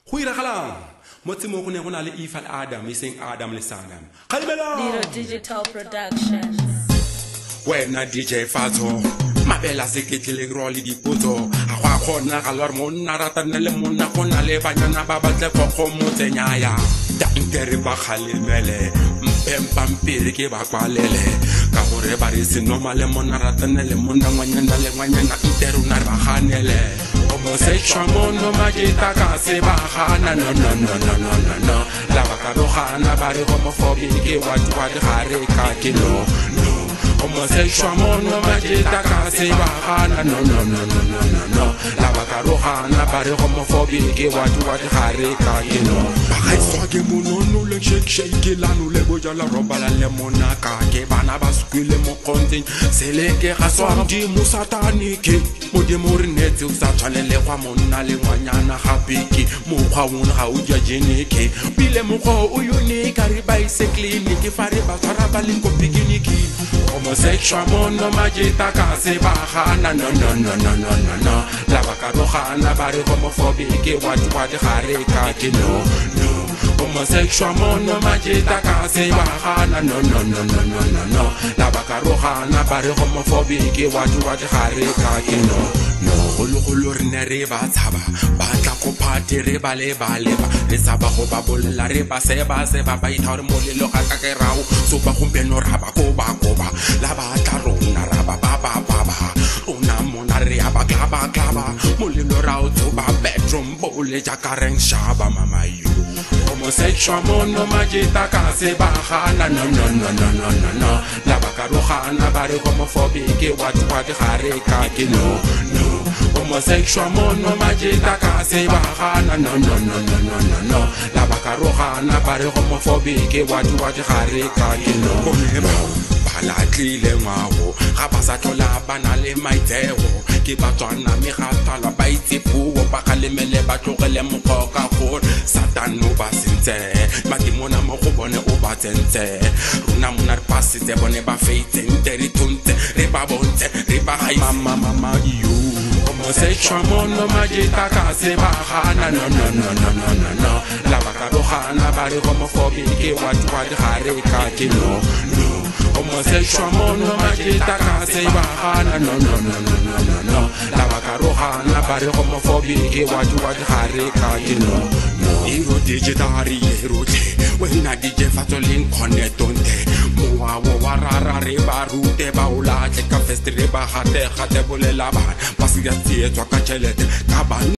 Huirakalang, Motsimo Kunale Ifal Adam, missing Adam Lissanam. Kalibela! Little Digital Productions. When a DJ Fato, Mabella Sikitili Rolly di Puto, Aquacona, Alormona, Ratanele Muna, Conale, Banana Babate, Motenaya, Dankeriba Halimele, Mpempire, Kibaqualele, Caboreba is normal Lemona, Ratanele Muna, Wanyanale, Interuna Bahanele. Homosexual mono magita kasi bahana no la bakarohana bari homophobic what hare kakilo no homosexual mono magita kasi bahana no la bakarohana bari homophobic what hare kakilo bakay swage muno le shake la no le boja la roba la lemona kake bana basukile mo kontin seleke gaswa di musatani ke mo di morinete usatshane le kwa monna le ngwanyana gapiki mokgwa wona ga o ja jeneke pile mokgwa o unique re ba ise clinic fa re ba tshwara ba leng ko pikiniki homosexual mono majeta ka se ba gana no la ba ka rogana ba re homophobic what gare ka ke no homosexual mono majeta ka se ba gana no la ba ka rogana ba re homophobic what gare ka ke no Holo reba tshaba batla go phate re ba le ba re saba go ba bolla re ba se ba ba ithare molelo ga ka ke rao so ba gompeno ra ba go ba la ba tla rona ra ba ona mona re ba klaba molelo rao so ba bedroom bole ja ka reng shaba mama you homosexual mono majeta ka se ba gana no la ba ka rogana ba re homophobic what gare ka ke no homosexual mono majeta ka se ba gana no la ba ka rogana ba re homophobic what gare ka ke no bala tlile ngwago ga ba sa tlola bana le maitego ke ba tswana me ga tala ba itse puo ba galemele ba tlogele mokoka go satano ba sentse madimona mo go bone o ba tsentse rona mona re pasitse bone ba feitseng teri tunte re ba bonte re ba hai mama you homosexual mono majeta ka se ba gana no la ba ka rogana ba re homophobic what gare ka ke no homosexual mono majeta ka se ba gana no la ba ka rogana ba re homophobic what gare ka ke no iro digitari erote wena DJ Fato link connectonte mowa wa rara re ba rute ba ola ka fest re ba gate bolela ba ba se ga tsietswa ka tšhelete ka ba